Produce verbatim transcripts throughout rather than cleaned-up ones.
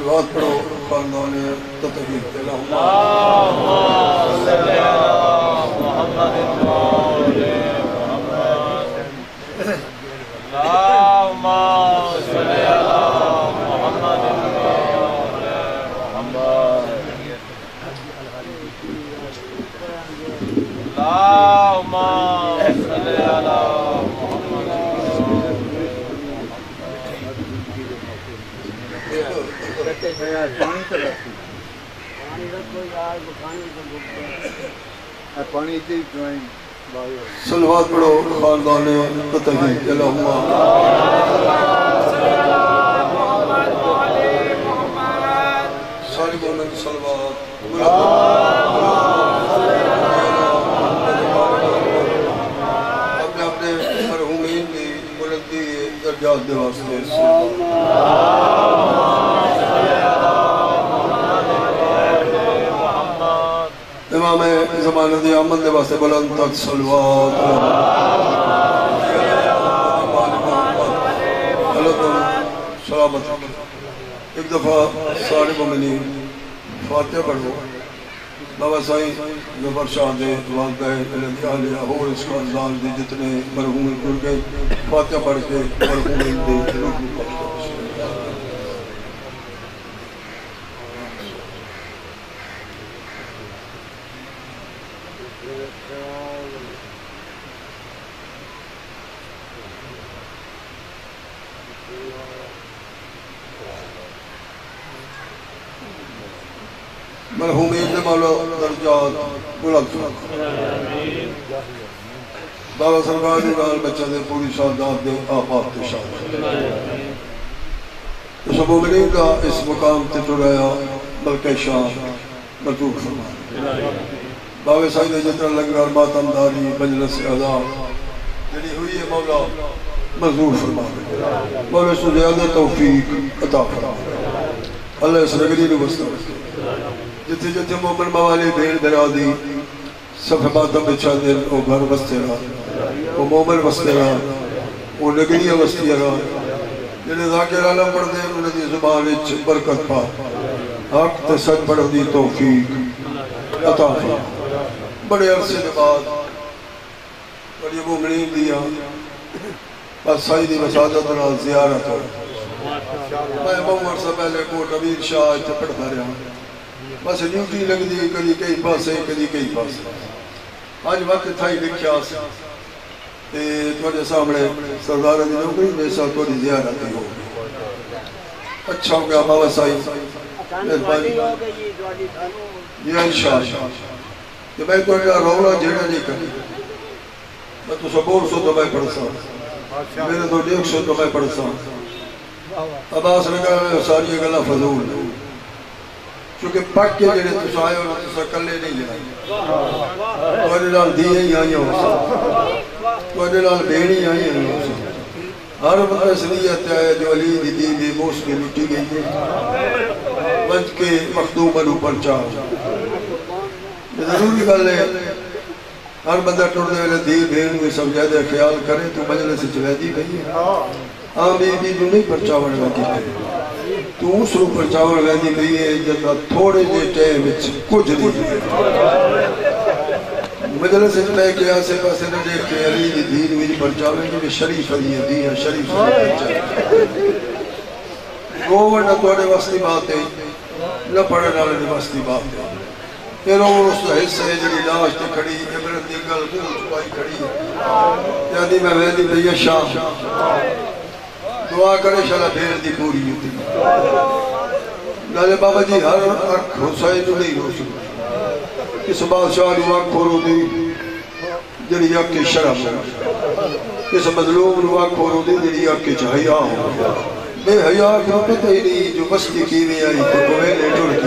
بات پڑھو خاندان تطہیر کے اللہم صلی علی محمد اللہم صلی علی محمد اللہم صلی علی پانی تھی صلوات پڑھو خاندان تطہیر کے اللہم ساری مومن صلوات اپنے اپنے مرحومین کی بلندی درجات دے واسطے امام زمانہ دی آمد دے واسطے بلند تک صلوات سلامت ایک دفعہ سارے مومنین فاتحہ پڑھو بابا سائیں ظفر شاہ دے والدہ اہلیہ اور اس خاندان دے جتنے مرحوم گر گئے فاتحہ پڑھ کے مرحومین دے روح کو مرحومین دے مولا درجات بلند فرق بابا سرکار دی نال بچہ دے پوری سعادت دے آفات تے شان اس مومنین کا اس مقام تے ٹرایا بلکہ شان مرزوق فرما بابا سائیں جتنا لنگر ماتم داری مجلس عذاب جنہی ہوئی ہے مولا مرزوق فرما مولا سو زیادہ توفیق عطا فرما اللہ اس نگری نے بستا جتے جتے مومن موالی بھیڑ درا دی صفحہ باتم بچا دل او گھر بستے رہا او مومن بستے رہا او نگریہ بستی رہا جنہیں ذاکر عالم پڑھ دے انہوں نے دی زبان اچھ برکت پا حق تے سچ پڑھ دی توفیق عطا فرما بڑے عرصے کے بعد بڑی مومنین دیا بس سائی دی مساجد رہا زیارت ہو میں مومن سے پہلے کوٹ امیر شاہ اچھا پڑھتا رہا بس ڈیوٹی لگ دی کدی کئی پاسے کدی کئی پاسے آج وقت تھا ہی لکھیا سے تھوڑے سامنے سردار دی نوکری میں سا تھوڑی زیارت ہی ہو اچھا ہو گیا بابا سائی یہ انشاءاللہ کہ میں تو اگر رولا جیڑا نہیں کری میں تو سبور سو تو میں پڑھتا میرے تو ڈیک سو تو میں پڑھتا عباس نے کہا میں ساری گلہ فضول ہے چونکہ پک کے جڑے تُس آئے اور تُس کلے نہیں جائے توڑے لال دیئے ہی آئیں ہو سا توڑے لال بیڑی آئیں ہو سا ہر بندہ سنیت ہے جو علی دی دی دی موس کے لٹی گئی ہے بنچ کے مخدوم بنو پر چاہ یہ ضروری گل ہے ہر بندہ ٹوڑنے والے دی بھین میں سمجھا دے خیال کرے تو مجلس چلے دی گئی ہے آم بی بی جو نہیں پرچاوڑ لگی ہے تو اس رو پرچاوڑ لگی گئی ہے جب تھوڑے دے ٹیم وچ کچھ نہیں مجلس میں کیا سے پاسے نہ دیکھ کے علی دی دین وچ پرچاوڑ جو شریف علی دی ہے شریف علی وہ نہ توڑے واسطی بات ہے نہ پڑھنے والے دی واسطی بات ہے پھر وہ اس حصے جڑی لاش تے کھڑی عبرت دی گل منہ چھپائی کھڑی یعنی میں ویدی بھیا شاہ دعا کرے شالا بھیر دی پوری ہوتی نالے بابا جی ہر اکھ حسین جو نہیں ہو سکتا اس بادشاہ جو اکھ ہو دی جڑی اکھ شرم ہو اس مظلوم جو اکھ ہو دی جڑی اکھ حیا ہو بے حیا کو پتہ ہی نہیں جو بستی کی میں آئی تو کوئے لے جڑ کے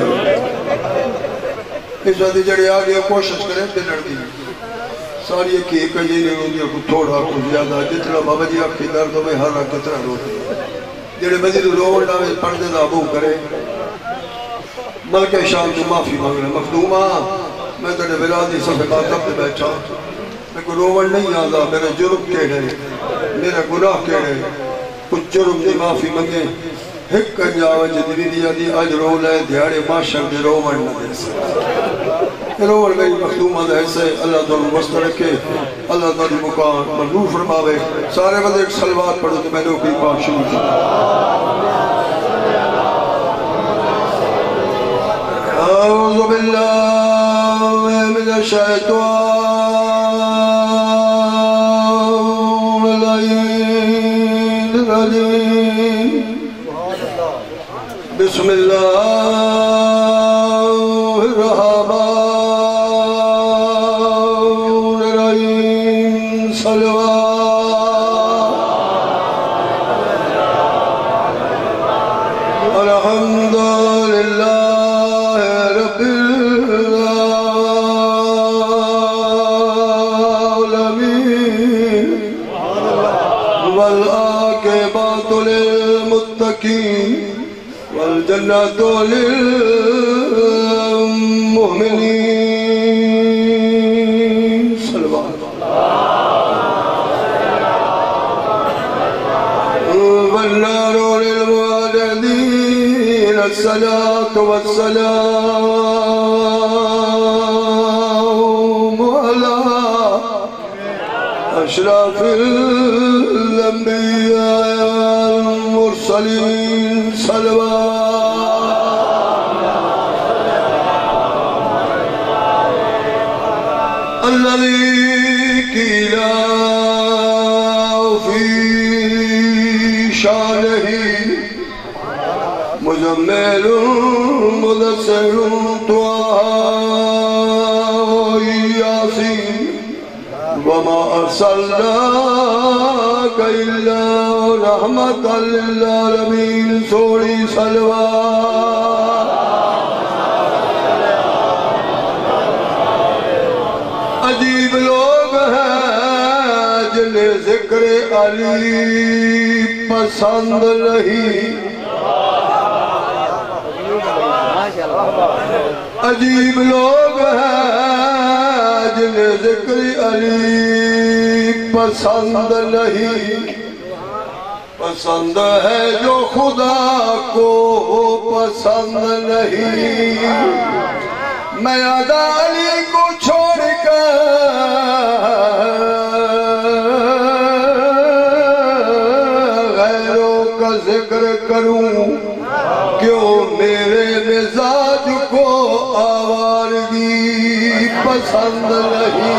اس وقت جڑی آگے کوشش کریں تے لڑ دی ساری ایک ایک جی نہیں ہوگی کو تھوڑا کو زیادہ جتنا بابا جی آپ کی درد میں ہر رکھ کترہ روتے جڑے مزید روڑ نامے پڑھنے دابو کرے ملکہ شام جو معافی مانگنے مخدومہ میں تیرے ولادی صفحہ باتم پہ بیٹھا میں کو روڑ نہیں آدھا میرے جرم کے گئے میرا گناہ کے گئے کچھ جرم دی معافی مانگے ایک کنجاوہ جدوی دیا دی آج رو لے دیارے معاشر دے رو مرنا دے سکتے رو مر میری مخدومہ دے سے اللہ تعالیٰ وسط رکھے اللہ تعالیٰ مکان مرنو فرماوے سارے بندے ایک سلوات پڑھو تو میں نے اوپی پاک شروع کی اعوذ باللہ من الشیطان بسم اللہ الرحمن الرحیم صلوات الحمد للہ رب العالمین والعاقبۃ للمتقین والجنة للمؤمنين صلوات والنار للمعتدين الصلاة والسلام على أشرف الأنبياء والمرسلين صلوات الذي قيل في شانه مزمل مدثر طه ياسين وما أرسلناك إلا رحمة للعالمين سوری صلوات عجیب لوگ ہیں جنہیں ذکر علی پسند نہیں عجیب لوگ ہیں جنہیں ذکر علی پسند نہیں پسند ہے جو خدا کو پسند نہیں میں ادا علی کو چھوڑ کر غیروں کا ذکر کروں کیوں میرے مزاج کو آوارگی پسند نہیں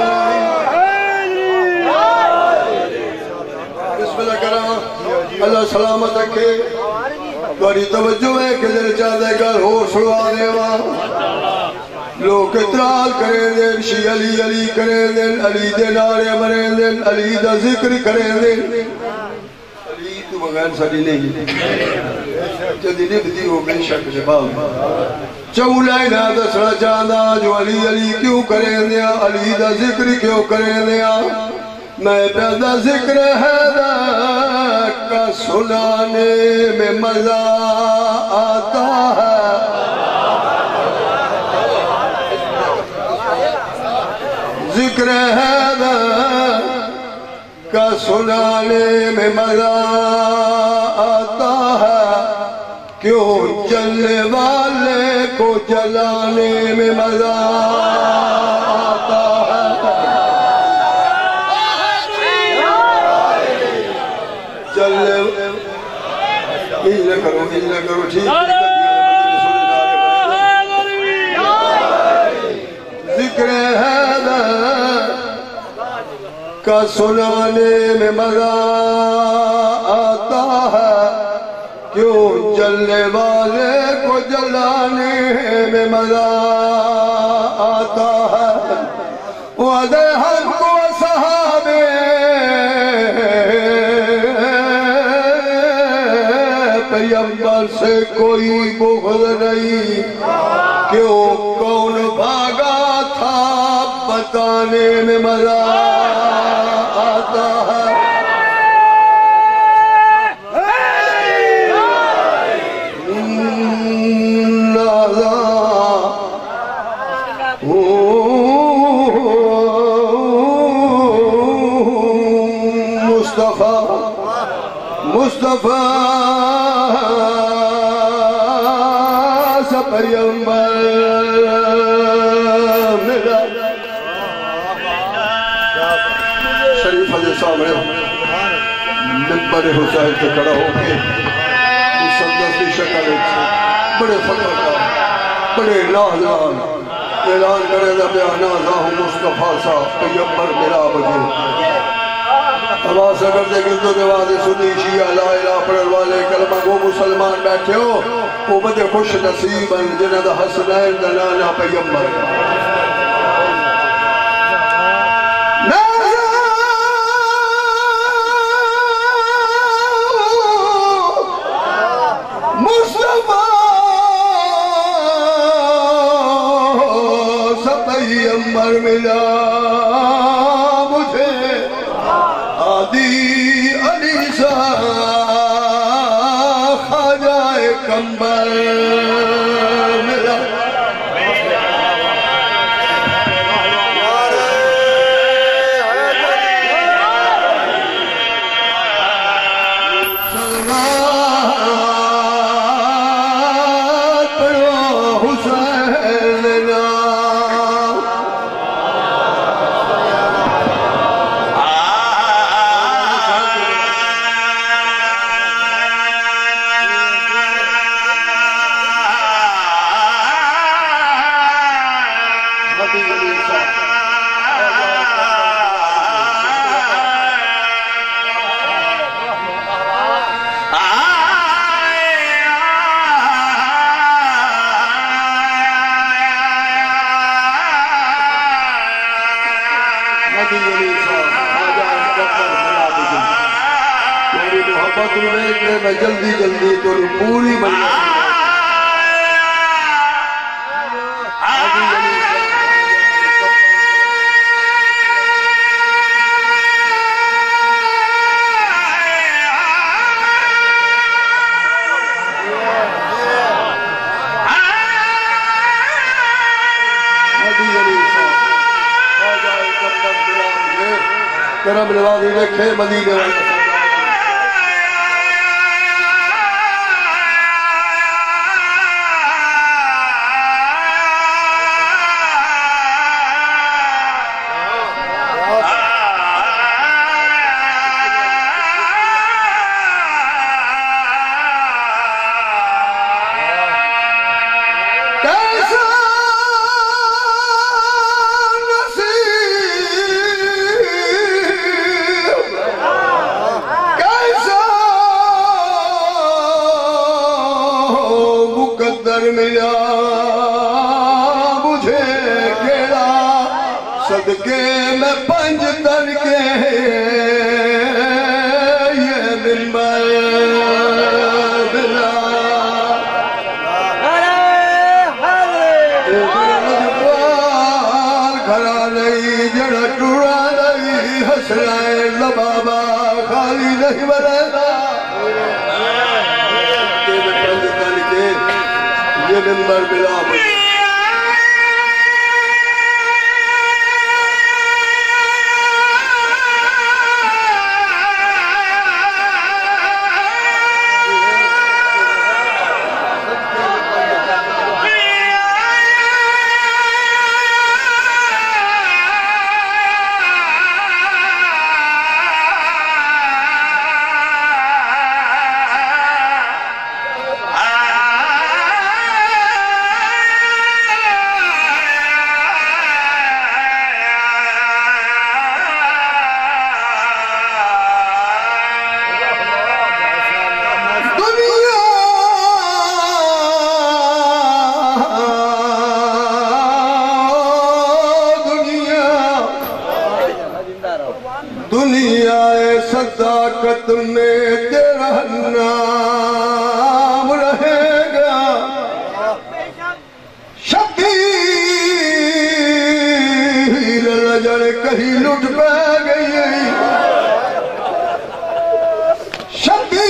بسم اللہ کرام اللہ سلامت رکھے بڑی توجہ ہے کہ دل چاہتا ہے کہ ہو سڑوانے وہاں لوگ اطرال کریں دیں شی علی علی کریں دیں علی دے نارے مریں دیں علی دا ذکر کریں دیں علی تو بغیر ساری نہیں جدی نبتی ہو بے شک جباب چولائے نہ دسنا چاہتا جو علی علی کیوں کریں دیں علی دا ذکر کیوں کریں دیں میں پیدا ذکر حیدر کا سنانے میں مزہ آتا ہے ذکر حیدر کا سنانے میں مزہ آتا ہے کیوں جلنے والے کو جلانے میں مزہ آتا ہے چلنے ہجر کرو ہجر کرو ٹھیک ذکر حیدر کا سنانے میں مزہ آتا ہے کیوں جلنے والے کو جلانے میں مزہ آتا ہے وعدے حق و صحابے پیغمبر سے کوئی بغض نہیں کیوں کون بھاگا تھا بتانے میں مزہ آتا ہے نازا مصطفیٰ مصطفیٰ سامنے ممبر حسین سے کھڑا ہو کے مسدس کی شکل بڑے فخر کا بڑے نازان اعلان کرے دا بیانا راہ مصطفیٰ سا پیمبر میرا بجے آواز اگر دے گردو نوازے سنی شیعہ لا الہ پڑھن والے کلمہ گو مسلمان بیٹھے ہو وہ بدے خوش نصیباً جنہ دا حسنین دا نانا پیمبر مصطفیٰ سا پیمبر ملا کمبر میرا میں جلدی جلدی تو پوری بنی کرم نوازی رکھے مدینے والے ملا مجھے کیڑا صدقے میں پنج تن کے یہ ممبر ملا کھڑا نہیں جڑا ٹوڑا نہیں حسنائے لبابا خالی نہیں بلے یہ ممبر ملا مجھے دنیا صداقت میں تیرا نام رہے گا شبیر لجڑ کہیں لٹ پہ گئی شبیر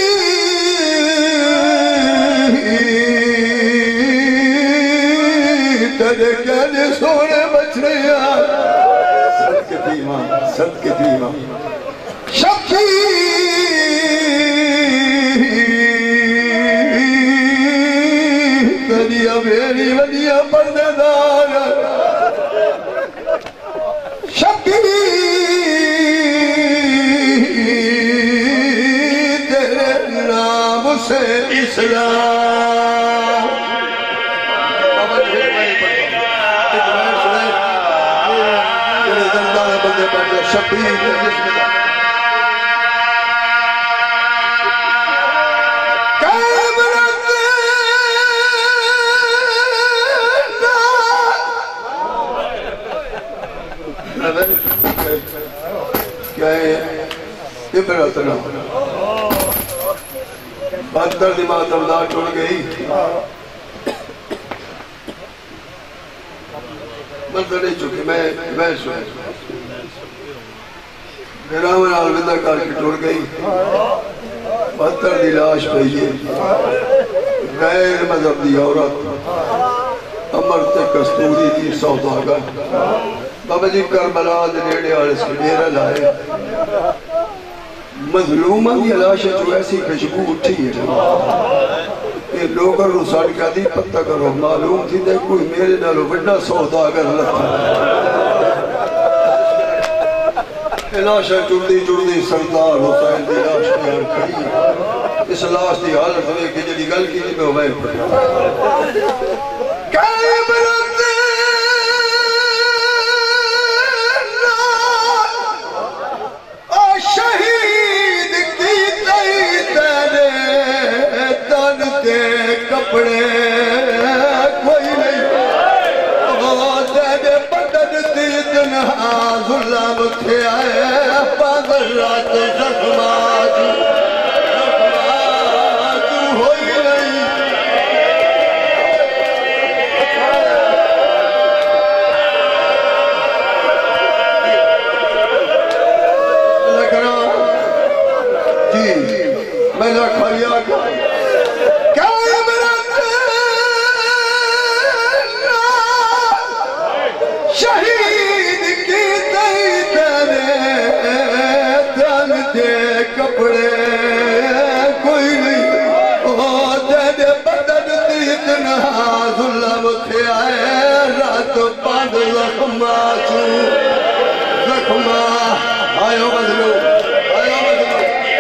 تیرے کہنے سونے بچ رہے صدق دیمہ صدق دیمہ شبیر تنیا میری ودیا پردے دار شبیر سلام بابا جی ایک میں پڑھتا ہوں ایک میں سنے جنہیں زندہ ہے بندے پڑھتے شبیر بسم اللہ کیا ہے یہ میرا طرح بہتر دماغ تردار چھوڑ گئی منظر نہیں چکے میں میں سنے میرا من آلوندہ کار کی ٹوڑ گئی بہتر دی لاش پہیے غیر مذہب دی عورت امرت کستوری دی سوداگر بابا جی کربلا دے نیڑے آلے سے میرا لائے مظلومہ دی علاشہ جو ایسی خشبو اٹھی ہے یہ لوگر رسال کا دی پتہ کرو معلوم تھی دے کوئی میرے نالو بڑا سوداگر لگتا علاشہ جڑدی جڑدی سردار حسین دی لاش پیار کھڑی اس لاش دی حالت ہوئے کہ جلی گل کی جی میں ہوئے پڑھا قائم رکھتے شہید کی تئی تیرے تن کے کپڑے کوئی نہیں وہ تیرے بدن تی تنہا ظلم تھے آئے پاگل رات زخمات زخمات ہوئی نہیں میں نے کھلیا قائم رکھنا شہید کی تئی تیرے تن کے کپڑے کوئی نہیں وہ تیرے بدن تی تنہا ظلم تھے آئے رات پاند زخمہ چو زخمہ آئیو بدلو آئیو بدلو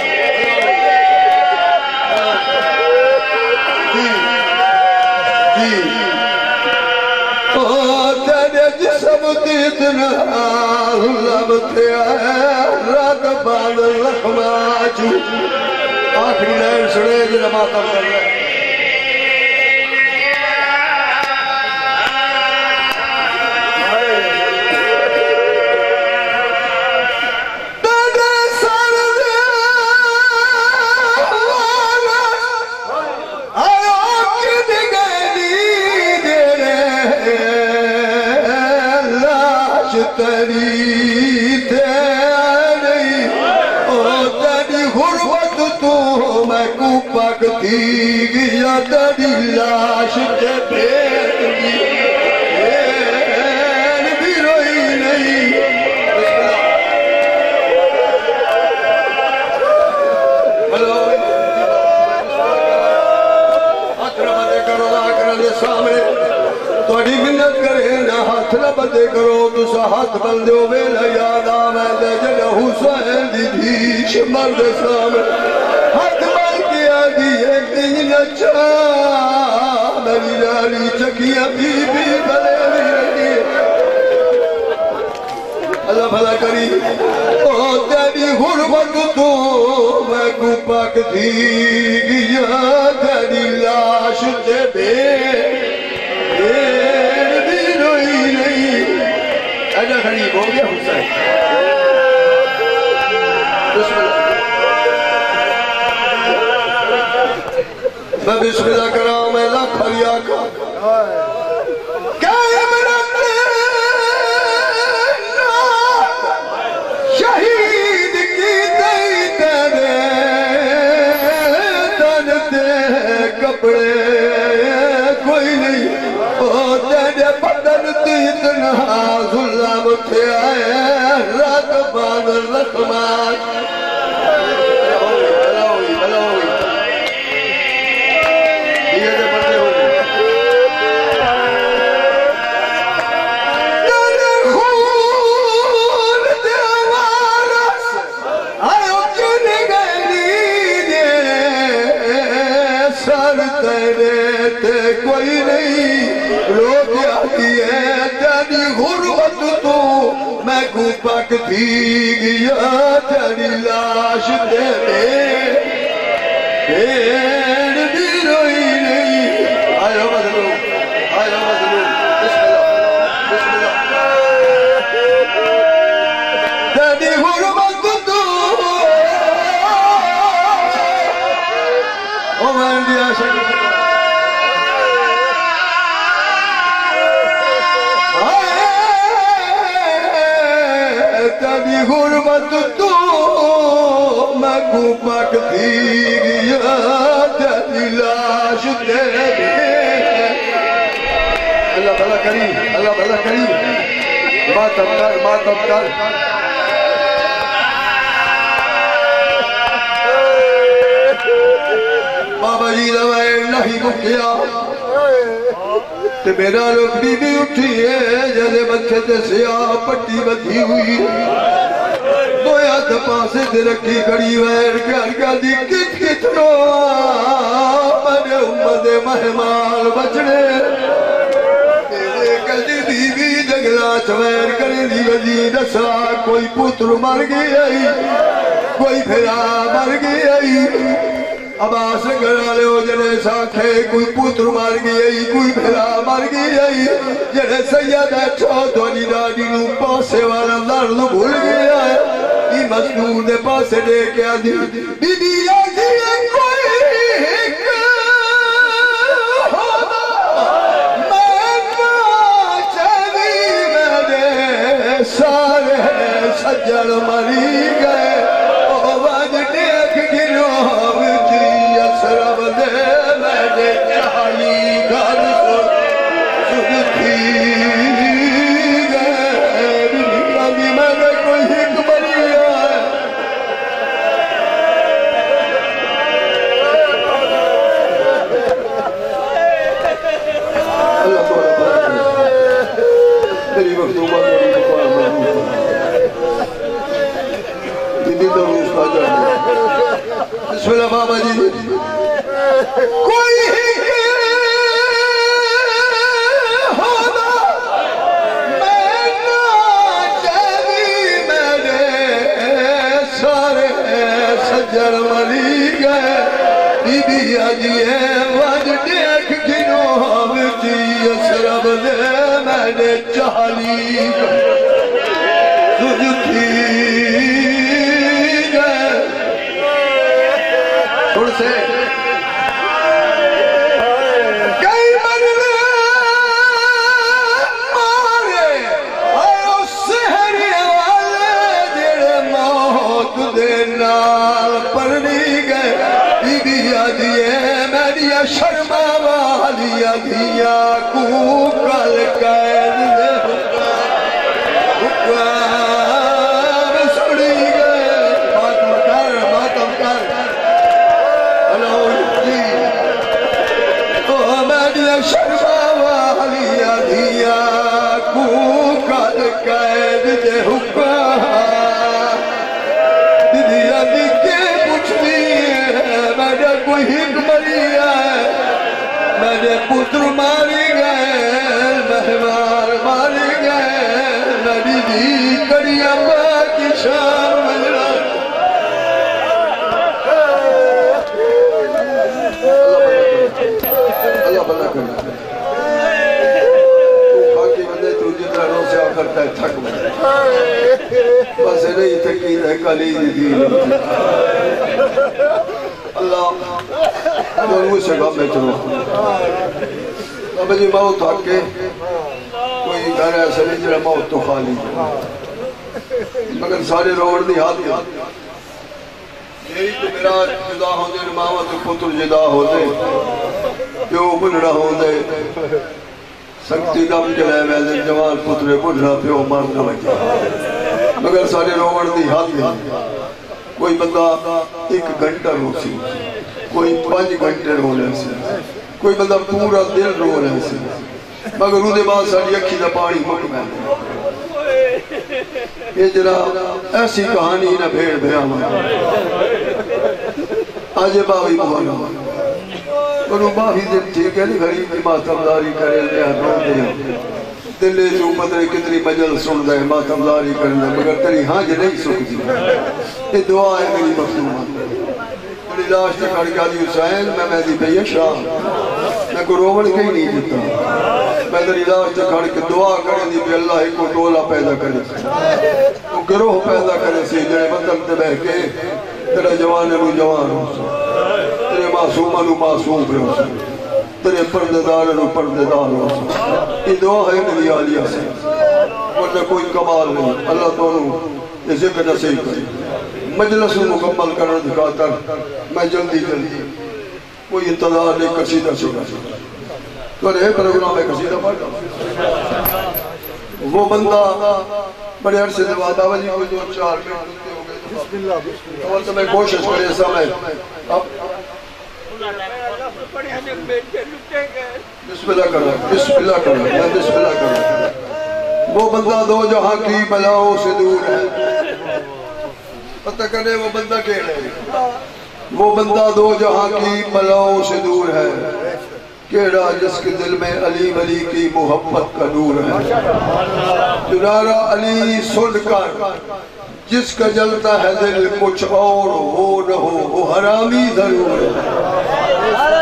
تیرے جسم تیتنا ظلم تھے رات بان رخما جو آخری لین سڑے جنہ ماتم کر رہے تری تیری او تیری غربت تو میں کو پاکتی گیا تیری لاش تے بھیٹ گی این بھی روئی نہیں ہاتھ رہا دے کرو دا کرنے سامنے توڑی منت کرے نہ ہاتھ نہ بندے کرو تو سا ہاتھ بندے ہوئے نہ یاد آمین دے جنہ حسین دی دیش مرد سامنے ہاتھ بند کیا دیئے کنج نچا میری لالی چکیاں بی بی بلے بھی رکھی اللہ بھلا کری او تیری غربت تو میں کو پاک تھی گیا تیری لاش تے بے ایجا خریب ہو گیا حسین بسم اللہ میں بسم اللہ کراؤں میں لاکھ خریا کا قائم رکھنا شہید کی تئی تیرے تن تے کپڑے کوئی نہیں او تیرے بدن تی تنہا ظلم تھے آئے رات بان رخمات بلاوی بلاوی بلاوی یہ دے بڑھتے ہو جائے در خون دیوارس آئیو کن گلی دے سر تھی گیا تیری لاش دے پھر بھی روئی نہیں آئیو مظلوم آئیو مظلوم بسم اللہ بسم اللہ تیری حرمت تو او میں انڈیا شکر تیری غربت تو میں کو پاک تھی گیا تیری لاش دے اللہ بھلا کری اللہ بھلا کری ماتم کر ماتم کر بابا جی روائے نہیں مکیا تے میرا لوگ بی بی اٹھی ہے جلے بچے تے سیاہ پٹی بدھی ہوئی دویا دپاسے تے رکھی کڑی ویر کر کر دی کت کتنو میرے امت مہمان بچنے میرے کلی بی بی جگلا چویر کرے دی وزی دسا کوئی پتر مر گئی کوئی پھرا مر گئی عباس گھر لے ہو جنے ساکھے کوئی پتر مار گئی کوئی بھلا مار گئی جنے سیدہ چودھونی ڈاڈی نو پاسے والا لڑ بھول گیا ہے یہ مسنون دے پاسے دے کے آدھی بی بی آدھی ہے کوئی ایک ہونا میں چلی میرے سارے سجل مری گئے او وج دیکھ گنو سرب دے میں نے چاہی گھر سنتی گئے دنیا بھی میں نے کوئی حکمت ہے اللہ تو میری مختومہ میری مقام محبوب دینی تو روز کا جانے بسم اللہ بابا جی کوئی ہونا میں نہ چاہی میرے سارے سجر مری گئے بی بی آجیے وج دیکھ گنو ہمتی اسرب دے میں نے چالی سجتی گئے تھوڑ سے شرما والی دھیا کو کل قید دے حکام سڑی گئے ماتم کر ماتم کر اللہ جی او میری شرما والی دھیا کو کل قید دے حکام دھیا دی کے پوچھتی ہے میرے کوئی حکمری ہے میرے پتر ماری گئے مہمان ماری گئے میری دی کڑی ابا کی شام مجرہ اللہ بلا کرنا تو خاکی بندے تو جتنا رو سے آخر ہے تھک میں بس نہیں تھکی ہے کلی دی اللہ دونوں سے گھام میں چلو اب جی موت آ کے کوئی گھر ایسا نہیں جرہ موت تو خالی مگر سارے روڑ دی ہاتھ یہی تو میرا جدا ہو دے ماما تو پتر جدا ہو دے پیو بنڑا ہو دے سکتی دم جلے ویدے جوان پتر بنڑا پیو مرنا بچا مگر سارے روڑ دی ہاتھ کوئی بندہ ایک گھنٹہ رو سی کوئی پانچ گھنٹے رو رہے سے کوئی بندہ پورا دل رو رہے سے مگر رو دے بعد ساری اکھی دا پانی مکمل یہ جرا ایسی کہانی نہ بھیڑ بیاما آج باوی موانا انہوں باوی دن ٹھیک ہے نہیں غریب کی ماتمداری کرے لیا رو دے دلے جو پترے کتنی مجل سن دے ماتم داری کرنے مگر تیری ہاں جے نہیں سکھ دی یہ دعا ہے میری مخدومہ تیری لاش نے کھڑ گیا دی حسین میں میں دی بھئی شاہ میں کو رومن کہیں نہیں دیتا میں تیری لاش نے کھڑ کے دعا کرنے دی بھی اللہ کو ٹولا پیدا کرے وہ گروہ پیدا کرے سی جائے وطن تے بہ کے تیرا جوانے رو جوان ہو سا تیرے معصومہ رو معصوم ہو سا تیرے پردیدار رو پردیدار ہو سا یہ دعا ہے میری آلیہ سے ورنہ کوئی کمال نہیں اللہ تعالیٰ یہ ذکر نصیب کرے مجلس مکمل کرنے دکھاتا میں جلدی جلدی کوئی انتظار نہیں قصیدہ سے گا تو رہے پروگرام میں قصیدہ پڑھا وہ بندہ بڑے عرصے سے بات آوازی کو جو چار منٹ ہو گئے بسم اللہ بسم اللہ تو میں کوشش کرے سامنے بسم اللہ کرو بسم اللہ کرو میں بسم اللہ کرو وہ بندہ دو جہاں کی بلاؤں سے دور ہے پتہ کرنے وہ بندہ کہنے وہ بندہ دو جہاں کی بلاؤں سے دور ہے کیڑا جس کے دل میں علی ولی کی محبت کا نور ہے دلارا علی سن کر جس کا جلتا ہے دل کچھ اور ہو نہ ہو وہ حرامی ضرور ہے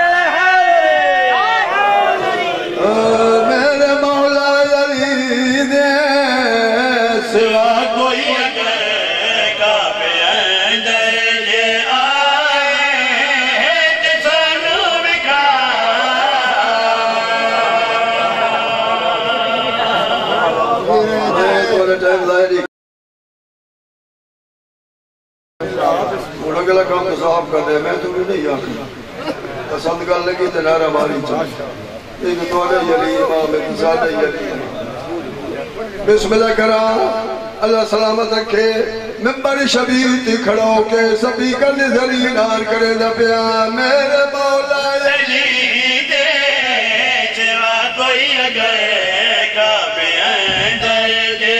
میرے مولا علی دے سوا کوئی اگلا کام تصاف کر دے میں تو نہیں آکھا پسند کر لگی تنارا ماری چاہتا ایک دوڑے یلی امام انسان یلی بسم اللہ کرا اللہ سلامت رکھے ممبر شبیر تھی کھڑو کے سبھی کا نظری نار کرے نہ پیا میرے مولا علی دے چوا کوئی اگئے کعبے اندر دے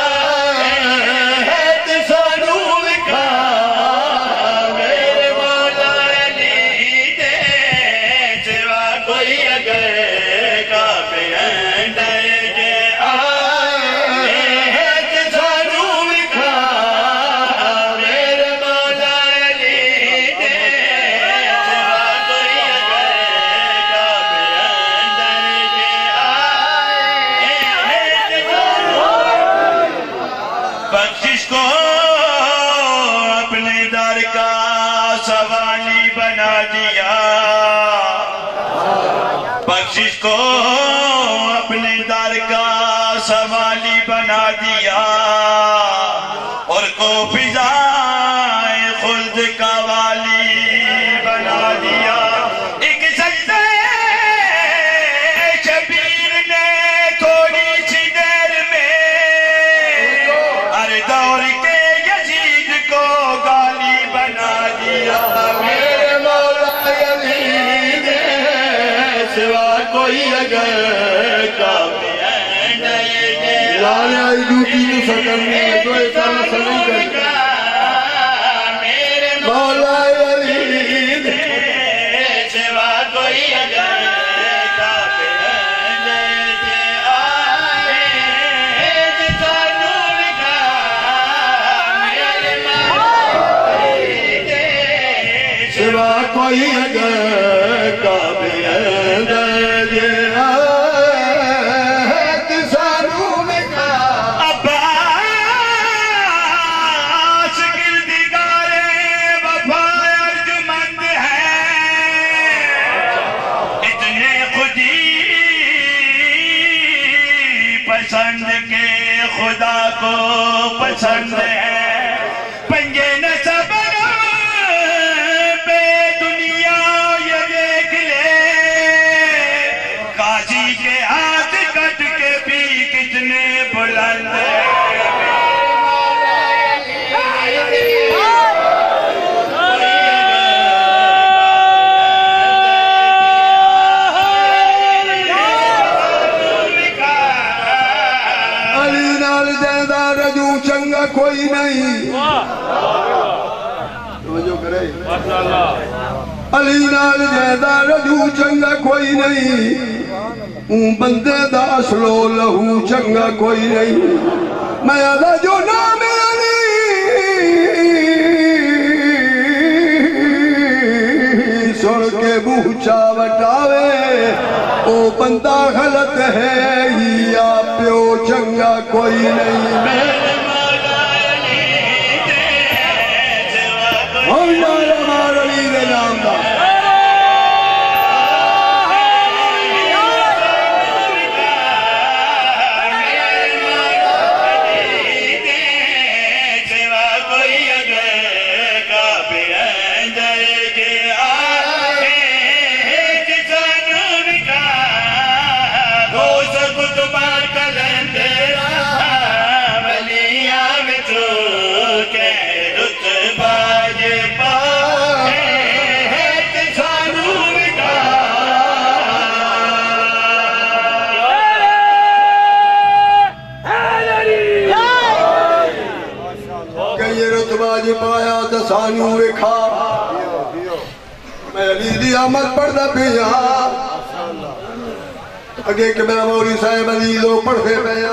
بخشش کو اپنے در کا سوالی بنا دیا اور کو فضائے خلد کا والی بنا دیا ایک سجدہ شبیر نے تھوڑی سی دیر میں ہر دور کے یزید کو گالی بنا دیا میرے مولا علی دے سوا کوئی اگر کعبے اندر لانے آئی ڈوٹی تو سکرنی ہے تو ایسا سنی کر میرے مولا علی دے سوا کوئی اگر کعبے اندر آئے جتا نور کا میرے مولا علی دے سوا کوئی اگر کعبے اندر پسند کے خدا کو پسند ہے پنجے نصب پہ دنیا یہ دیکھ لے قاضی کے ہاتھ کٹ کے بھی کتنے بلند ہے چنگا کوئی نہیں توجہ کرے علی نال زیادہ رجو چنگا کوئی نہیں اون بندے دا اصلو لہو چنگا کوئی نہیں میں آدھا جو نام علی سن کے بوچھا وٹاوے او بندہ غلط ہے یا پیو چنگا کوئی نہیں ہم یار ہمار علی دے نام دا پایا دسانو وکھا میں علی دی آمد پڑھدا پیا اگے کہ میرا مولی صاحب عزیزو پڑھتے پیا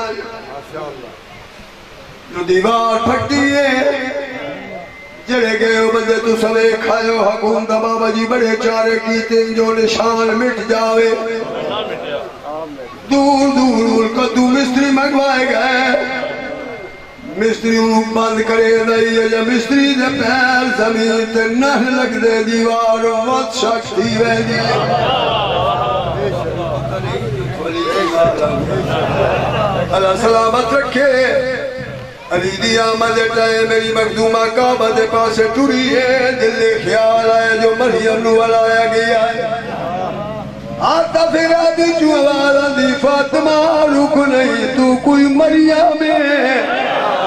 جو دیوار پھٹی ہے جڑے گئے ہو بندے تو سوے کھائے حکومت بابا جی بڑے چارے کیتے جو نشان مٹ جاوے دور دور ملک تو مستری منگوائے گئے مستری انہوں بند کرے دائی ہے یا مستری دے پیر زمین تے نہ لگ دے دیوار وقت شک تھی وے دی اللہ سلامت رکھے علی دی آمد اٹھائے میری مخدومہ کعبہ دے پاسے ٹوری ہے دل دے خیال آئے جو مریم نو علایا گیا ہے آتا پھر آدھی جو آوالا دی فاطمہ رک نہیں تو کوئی مریم ہے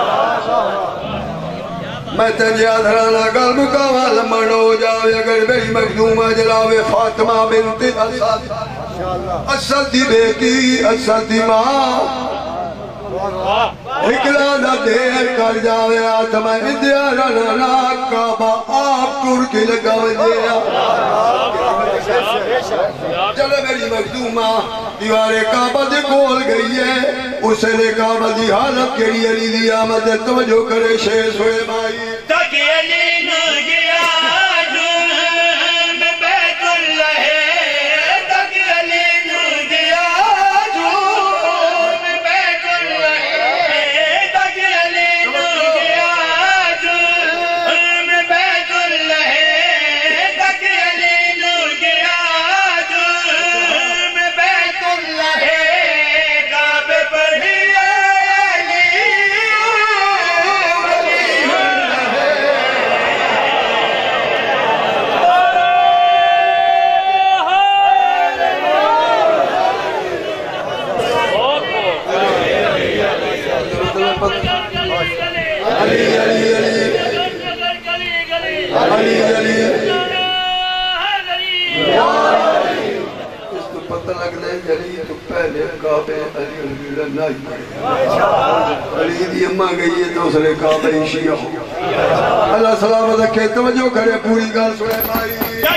میں تجھے آدھرانا قلب کا والمن ہو جاوے اگر میری مخدومہ جلاوے فاطمہ بنت اسد اسد دی بیٹی اسد دی ماں اکلا دا دیر کر جاوے آتمہ ادیارنا ناکابہ آپ ٹور کی لگاوے دیا چلے میری مخدومہ دیوار کعبہ دے کھول گئی ہے اسے لے کعبہ دی حالت کے لیے علی دی آمد توجہ کرے شیز ہوئے بھائی تک علی نو گیا جون بیت اللہ تک علی نو گیا جون بیت اللہ تک علی نو گیا جون بیت اللہ تک علی نو گیا جون بیت اللہ کعبے پر ہی علی دی اممہ گئی ہے دوسرے کعبہ شیعہ اللہ سلامت رکھے توجہ کرے پوری گال سنے بھائی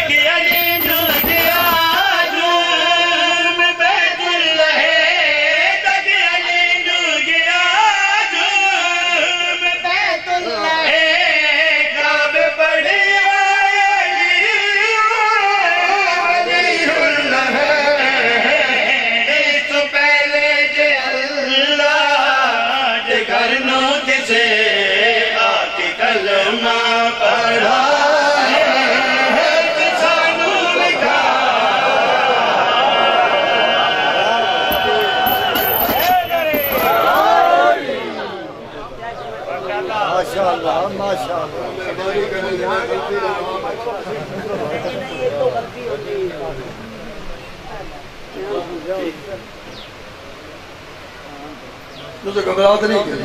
مجھے گھبرات نہیں کی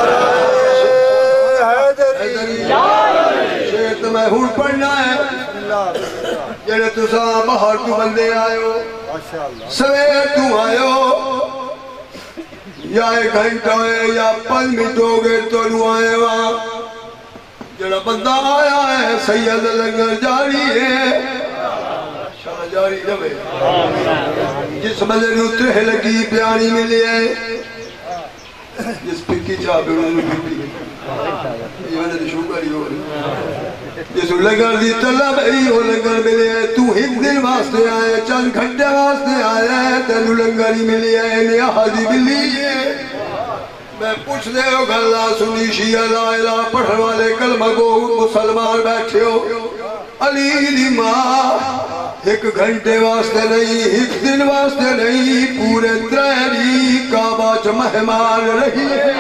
شیر تو میں ہون پڑھنا ہے جڑے تو ساں باہر تو بندے آئے ہو سویر تو آئے ہو یا ایک گھنٹہ ہے یا پل منٹ ہو گئے تو نو آئے وہاں جڑا بندہ آیا ہے سید لنگر جاری ہے تھوڑا جاری رہے جس ملے نو ترہ لگی پیانی ملے ہے جس پکی چاہ پہ انہوں نے پکی یہ وجہ تو شکر ہی ہو رہی جس لگن دی طلب ای ہو لگن ملے ہے تو ایک دن واسطے آئے چند گھنٹے واسطے آئے تینو لنگری ملے ہے نیازی ملی ہے میں پوچھ دے ہو گھلا سنی شیعہ لا الہ پڑھن والے کلمہ کو مسلمان بیٹھے ہو علی دی ماں ایک گھنٹے واسطے نہیں ایک دن واسطے نہیں پورے تریری کعبہ چ مہمان رہی ہے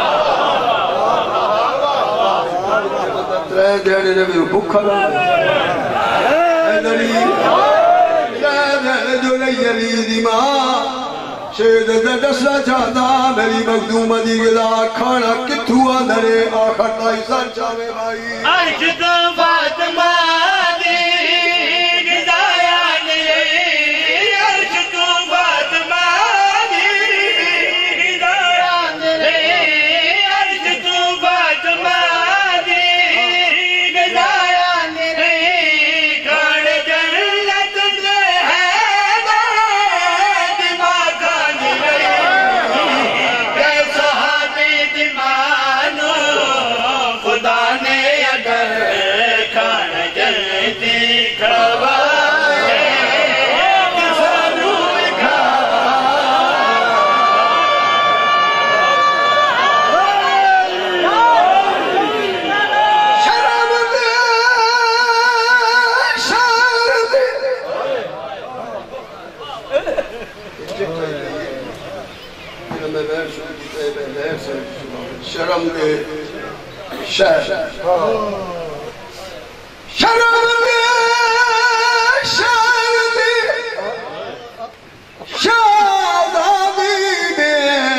ترے دینے نے میرے بھوکھا رہا اے دلی ترے جو نہیں علی دی ماں شید دسنا چاہتا میری مخدوم دی گلا کھانا کتھو آدھرے آخر تائی سر چاہے بھائی عرش تو فاطمہ دی گزایا نہیں عرش تو فاطمہ دی گزایا نہیں عرش تو فاطمہ دی گزایا نہیں کھان جنت سے ہے دماغ خدا نے اگر کھان جلدی کھوا شرم دے شہر شرم دے شہر دے شادابی دے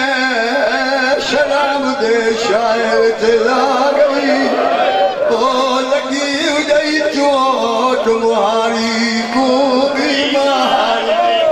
شرم دے شاعر چلا گئی او لگی اجائی چوٹ مہاری کو بھی مہاری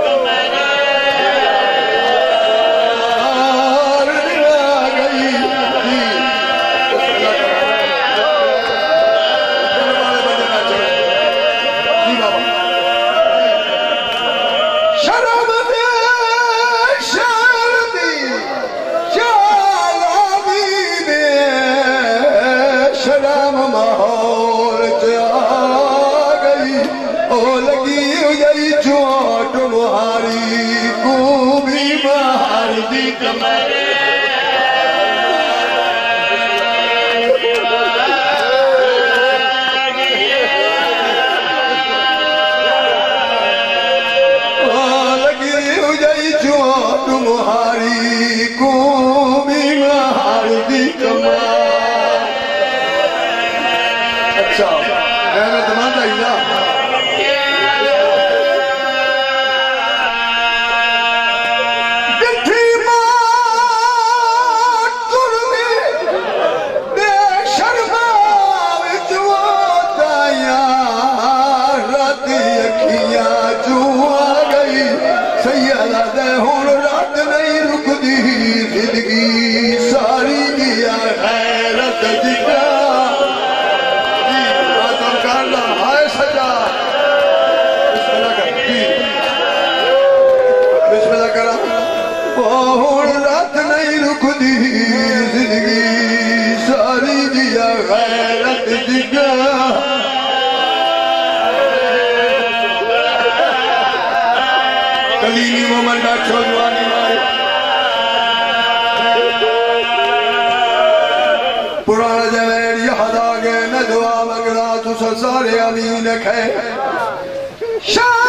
پرانا جوین یہاں آگے میں دعا مگرا تو سزارے امین کھے شام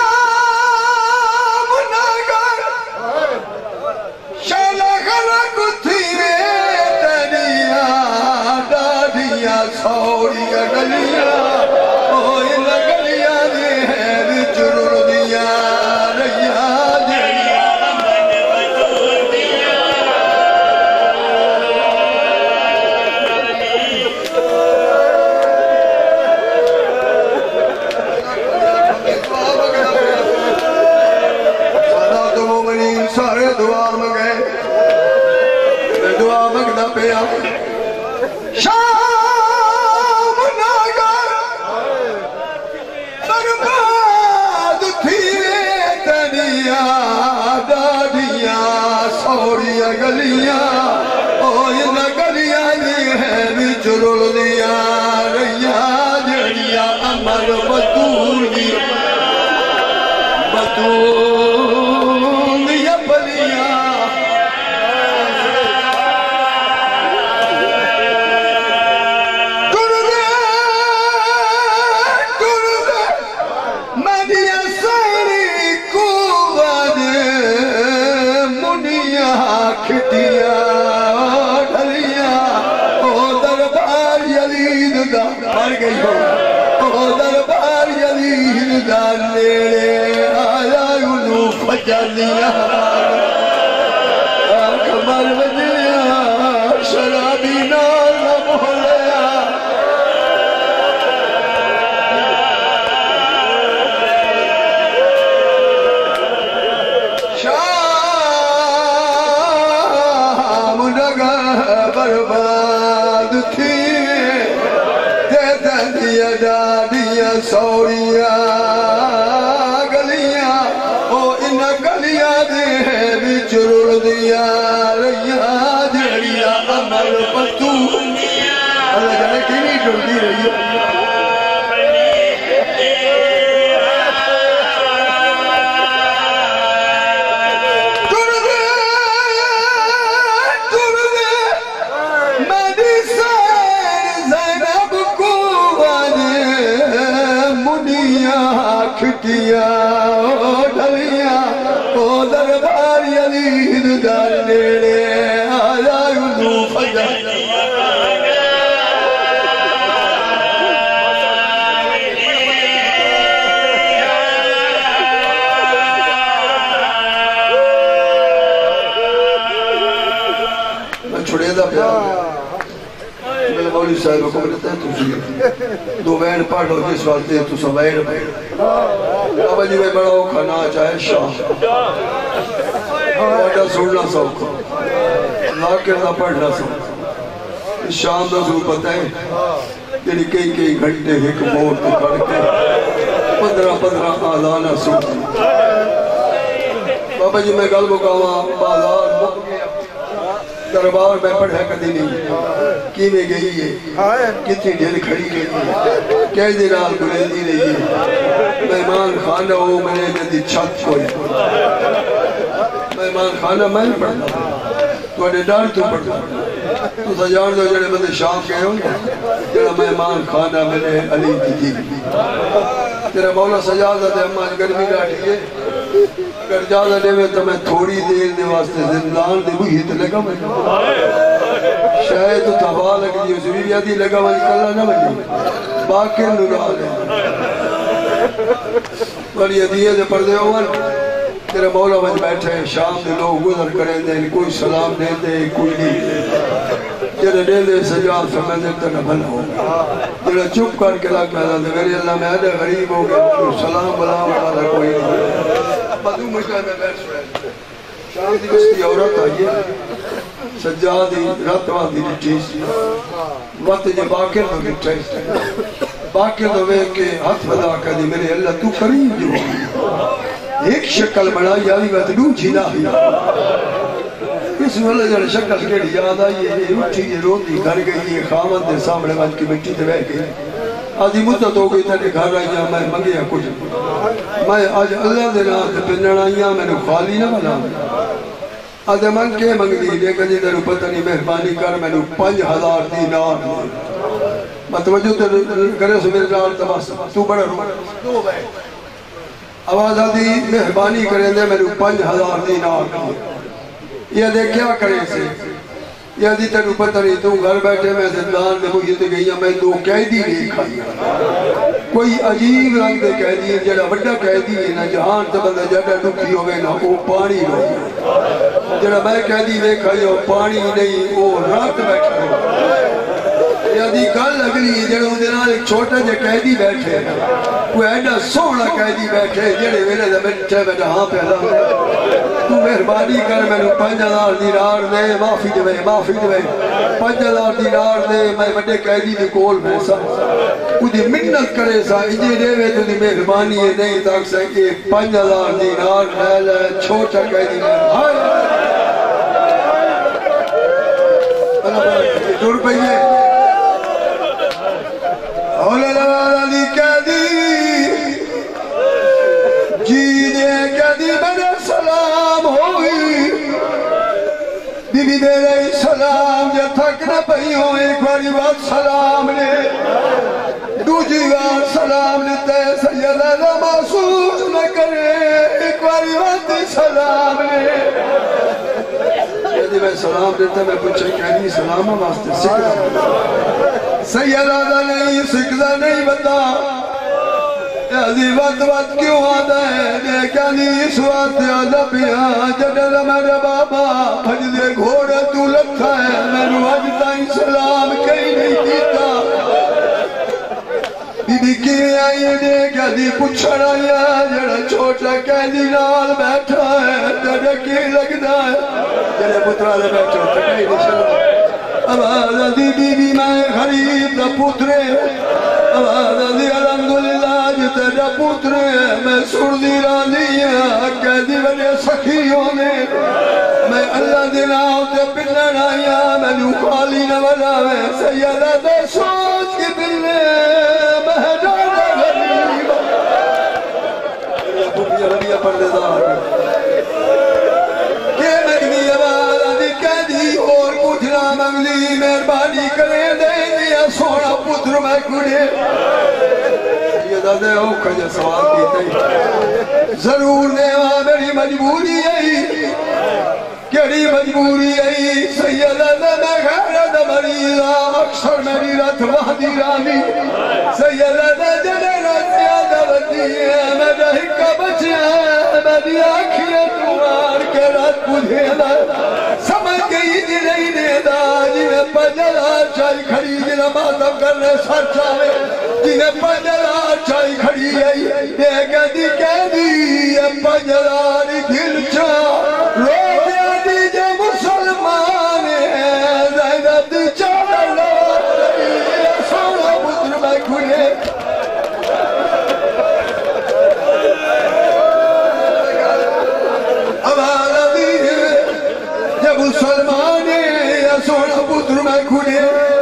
ناگر شالا خلق تھیرے تنیا ڈاڑیاں سوڑیاں گلیاں اوہ لگلیاں دے ہیں چرور دیا رہیاں سارے دعا مگے میں دعا مگنا پیا شام ناگر برباد تھی چرول دیا ریا جڑیا امر بطول دی بطول یا بلیا گردے گردے مدیا ساری کوباد منیا کھٹیا مر گئی ہو او دربار یزید دا نیڑے آیا انہو فجالیا کمر وجلیا شرابی نار نہ بھولیا شام نگہ برباد تھی دادیاں سوڑیاں گلیاں او ان گلیاں دے بھی چرول دیا ریا جڑیاں امر پتو اللہ جانے کی نہیں ٹھوڑی رہی ہے کھٹیا او ڈھلیا او دربار یزید دا نیڑے آیا انہو فجالیا میں چھوڑے دا پیار میرے مولی صاحب کو بلتا ہے تجھے دو وین پاٹ ہو جس وقت ہے تو سب وین پاٹ بابا جی میں بڑا ہو کھانا چاہے شاہ بڑا سوڑنا سوک لاکر نہ پڑھنا سوک شام دا سوک پتہ ہے یعنی کئی کئی گھنٹے ایک موت کھڑ کے پندرہ پندرہ آلانہ سوک بابا جی میں گل مقامہ بازار مک گیا دربار میں پڑھا کدی نہیں کی میں گئی ہے کتنی ڈھیل کھڑی گئی ہے کئی دنال گلے دی رہی ہے مہمان خانہ ہو میں نے جدی چھت کوئی مہمان خانہ میں پڑھتا تو اڈے ڈار تو پڑھتا تو سجان دو جڑے بندے شام کہے ہوں جڑا مہمان خانہ میں نے علی دی تھی تیرا مولا سجادہ دے اما گرمی ڈاٹی ہے اگر جادہ دے میں تو میں تھوڑی دیر دے واسطے زندان دے بھئی ہت لگا میں شاید تو تباہ لگ دی اسے بھی آدھی لگا میں کلا نہ بنی باقر نگاہ دے بڑی عدیہ دے پردے ہوئے تیرے مولا بچ بیٹھے شام دے لوگ گزر کریں دے کوئی سلام دے دے کوئی نہیں جڑے دے دے سجاد فرمائے دے تک بھلا ہو جڑے چپ کر کے لگ پیدا دے میری اللہ میں آدھے غریب ہو گیا سلام بلام والا کوئی نہیں بدو مجھے میں بیٹھ رہے شام دی بستی عورت آئیے سجادی راتوان دی چیز وقت جے باقر دو گٹھے باقر دو وے کے ہاتھ بدا کر دی میرے اللہ تو قریب جو ایک شکل بڑا یادی وقت دو جھیلا اس والے جڑے شکل کیڑی یاد آئی ہے اٹھی یہ روندی گھر گئی یہ خامن دے سامنے بچ کی مٹی دے بیٹھ گئی آدھی مدت ہو گئی تھے گھر آئی جہاں میں مگیا کچھ میں آج اللہ دے نام تے پنڈن آئیاں میں نے خالی نہ بنا آدھے من کے منگ دی لیکن جی تیرے پتہ نہیں مہربانی کر میں نے پانچ ہزار دینار متوجہ کرے سو میرے نال تباس تو بڑا رو دو بیٹھ آواز آدھی مہربانی کریں دے میں نے پانچ ہزار دینار یہ دے کیا کرے سے یہ دی تنو پتہ نہیں تو گھر بیٹھے میں زندان میں مجھے تے گئی میں دو قیدی نہیں کھائی کوئی عجیب رنگ دے قیدی ہے جڑا بڑا قیدی ہے نا جہان تے بندہ جڑا دکھی ہوئے نا وہ پانی نہیں جڑا میں قیدی میں کھائی ہو پانی نہیں وہ رات بیٹھا ہو یہ دی گل اگلی جڑا ان دنال ایک چھوٹا جے قیدی بیٹھے وہ ایڈا سوڑا قیدی بیٹھے جڑے ویلے دے بیٹھے بیٹھے ہاں پہلا تو مہربانی کر میں نے پانچ ہزار دینار دے معافی دے معافی دے پانچ ہزار دینار دے میں بڑے قیدی دے کول بھیسا کدی منت کرے سا اجے دے وے تو دی مہربانی ہے نہیں تاک سکے پانچ ہزار دینار محل ہے چھوٹا قیدی ہے ہائے دور پہیے دوجی بار سلام دیتا ہے سیدہ محسوس نہ کرے ایک باری وقتی سلام لے یعنی میں سلام دیتا میں پوچھا کہ نہیں سلام واسطے سکھا سیدہ نہیں سکھا نہیں بتا یعنی وقت وقت کیوں آتا ہے دیکھا نہیں اس وقت آدھا پیا جڑا میرے بابا بھج دے گھوڑے تو لکھا ہے میں نے آج تائیں سلام کہیں نہیں کیتا بی بی کی آئی دے کہدی پچھڑ آیا جڑا چھوٹا کہدی نال بیٹھا ہے تیرے کی لگنا ہے جڑے پترہ لے بیٹھا ہے کہیں نہیں سلام آواز دی بی بی میں غریب دا پترے آواز دی الحمدللہ جو تیرا پترے میں سر دی رانی ہے کہدی بڑے سخیوں نے میں اللہ دینا ہوتے پلن آیا میں نو خالی نہ بنا میں سیدہ دے سوچ کی پلنے مہجانا غریب یہ پوپیا بڑیا پردے دار کہ مگنی آواز دی کہدی اور کچھ نہ مگلی مہربانی کریں دے دیا سونا پتر میں کھڑے یہ دادے اوکھا جا سوال کیتے ہیں ضرور نے وہاں میری مجبوری ہے کیڑی مجبوری ہے سیدہ میں غیرت مریضہ اکثر میری رت وحدی رانی سیدہ جنے رت زیادہ بدی ہے میرا ہکا بچیا ہے میری آنکھیں تمہار کے رت پوچھے میں سمجھ گئی جی نہیں دیدا جنہیں پجلار چاہی کھڑی جنہیں ماتم کرنے سر چاہے جنہیں پجلار چاہی کھڑی ہے یہ کہتی کہتی یہ پجلاری دل چاہ رو مسلمان زینب دی چادر لواری سونا پتر میں کھلے ہمارا دی جب مسلمان سونا پتر میں کھلے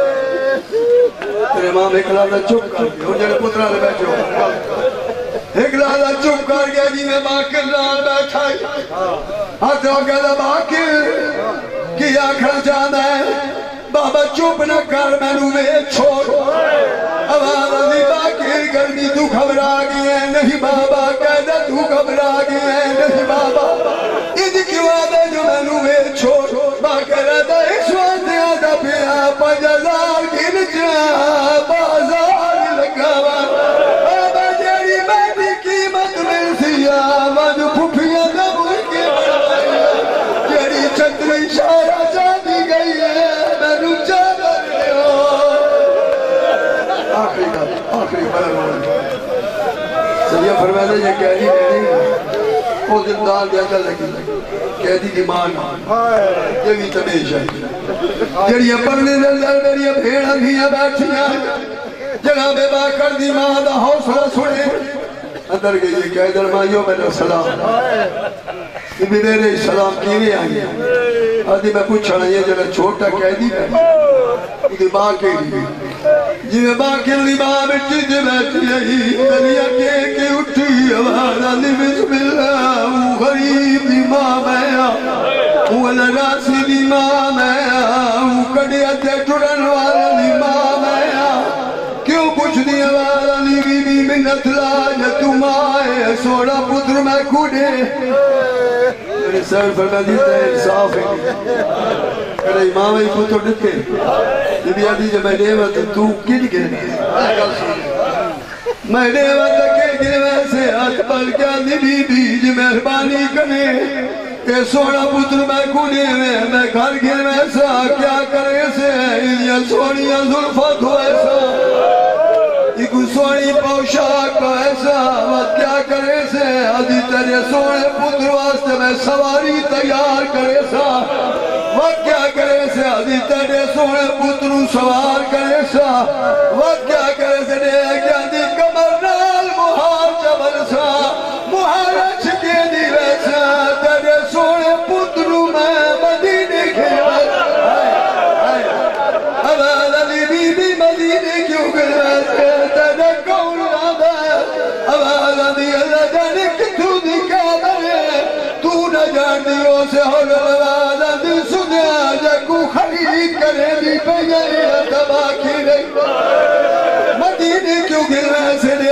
تیرے ماں ایک لالا چپ کر گیا اور جنہیں پترہ لے بیٹھے ہو ایک لالا چپ کر گیا جی میں باقر لال بیٹھا ہاتھ ہو گیا باقر کیا کھڑ جانا ہے بابا چپ نہ کر میں نوے چھوڑ آواز علی باقر گرمی تو گھبرا گئی ہے نہیں بابا کہنا تو گھبرا گئی ہے نہیں بابا اس کی وعدہ جو میں نوے چھوڑ باقر آدھا اس وقت آدھا پیا پجزار گن جا بازار لگاوا بابا جیڑی میں بھی قیمت مل سیا من پھپیاں دبو کے بڑھائی جیڑی چندری شارہ جانی گئی ہے میں نو جانا رہے ہو آخری کا آخری فرم ہو سیدہ فرمائے یہ کہہ دی نہیں وہ زندان دیا چل لگی کہہ دی دیمان یہ بھی تمیش ہے جڑی پرنے دلدر میری بھیڑا بھیاں بیٹھیاں جناب باقر دی ماں دا حوصلہ سنے اندر گئی یہ کہہ در مائیو میرا سلام یہ بھی میرے سلام کیوے آئی آدھی میں پوچھنا یہ جنہ چھوٹا کہہ دی میں یہ ماں کے لیے یہ ماں کے لیے ماں مٹی جی بیٹھی رہی دنیا کے کے اٹھی آواز علی بسم اللہ وہ غریب دی ماں میں وہ لراسی دی ماں میں وہ کڑیا تے ٹرن والا دی ماں میں کیوں کچھ نہیں آواز علی بی بی منت لاج تم آئے سوڑا پتر میں کھوڑے میرے سر فرما دیتا ہے انصاف ہے میرے امام ہی پتر ڈکے یہ بھی آدھی جو میں نعمت تو کن گرنے میں نعمت کن گرنے سے اکبر کیا دی بی بی جو مہربانی کنے کہ سوڑا پتر میں کھوڑے میں میں گھر گرنے سا کیا کرے سے یہ سوڑیاں ظلفت ہو ایسا یہ کوئی سوڑی پوشاک کو ایسا وقت کیا کرے سے آدھی تیرے سوڑے پتر واسطے میں سواری تیار کرے سا وقت کیا کرے سے آدھی تیرے سوڑے پتر سوار کرے سا وقت کیا کرے سے دیکھ آدھی کمر نال مہار چبل سا مہار چھکے دی ویسا تیرے سوڑے پتر میں مدینے کے آواز علی بی بی مدینے کیوں گر ویسے تیرے کون آدھا آواز علی اللہ جانے کتو دی کادرے تو نہ جان دیو سے ہو آواز علی سنیا جا کو خرید کرے دی پہ یہ تباہ کی رہی مدینے کیوں گر رہے سے